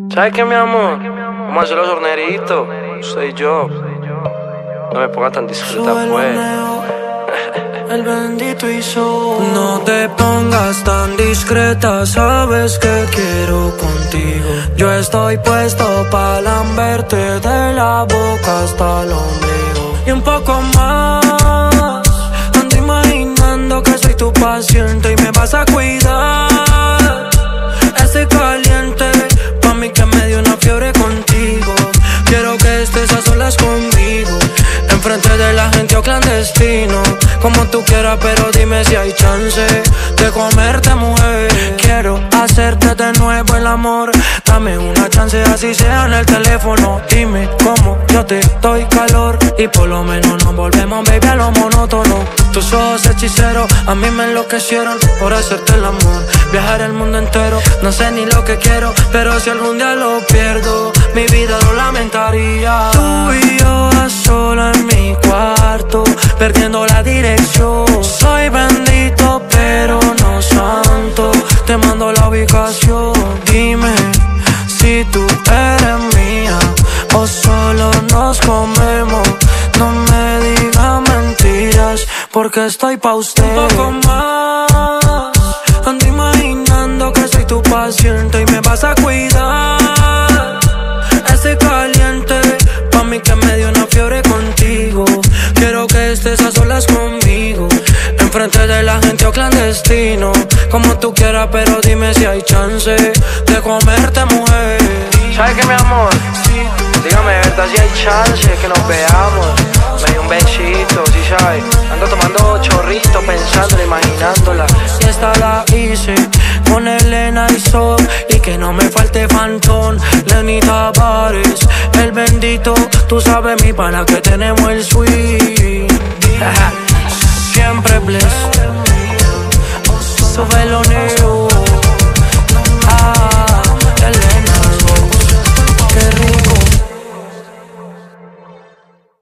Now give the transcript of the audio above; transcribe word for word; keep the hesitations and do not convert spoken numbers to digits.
¿Sabes qué, mi amor? Vamos a hacer los horneritos. Soy yo. No me pongas tan discreta, pues. El bendito hizo. No te pongas tan discreta, sabes que quiero contigo. Yo estoy puesto para lamberte de la boca hasta el ombligo. Y un poco más. Ando imaginando que soy tu paciente y me vas a cuidar. Estoy caliente, pa' mí que me dio una fiebre contigo. Quiero que estés a solas conmigo, enfrente de la gente o clandestino. Como tú quieras, pero dime si hay chance de comerte, mujer. Quiero hacerte de nuevo el amor. Dame una chance, así sea en el teléfono. Dime cómo yo te doy calor y por lo menos nos volvemos, baby, a lo monótono. Tus ojos hechiceros a mí me enloquecieron por hacerte el amor. Viajar el mundo entero, no sé ni lo que quiero, pero si algún día lo pierdo, mi vida lo lamentaría. Tú y yo a sola en mi cuarto, perdiendo la dirección. Soy bendito pero no santo, te mando la ubicación. Dime si tú eres mía o solo nos comemos. No me digas mentiras porque estoy pa' usted. Un poco más. Ando imaginando que soy tu paciente y me vas a cuidar. Estoy caliente, pa' mí que me dio una fiebre contigo. Quiero que estés a solas conmigo, enfrente de la gente o clandestino. Como tú quieras, pero dime si hay chance de comerte, mujer. ¿Sabes qué, mi amor? Dígame, ¿verdad? Si hay chance que nos veamos. Me dio un besito, ¿sí sabes? Ando tomando chorrito, pensándola, imaginándola. Y esta la hice con Elena y Sol. Y que no me falte Fantón, Lenny Tavares, el bendito. Tú sabes, mi pana, que tenemos el swing. Siempre bless. Súbelo, nene.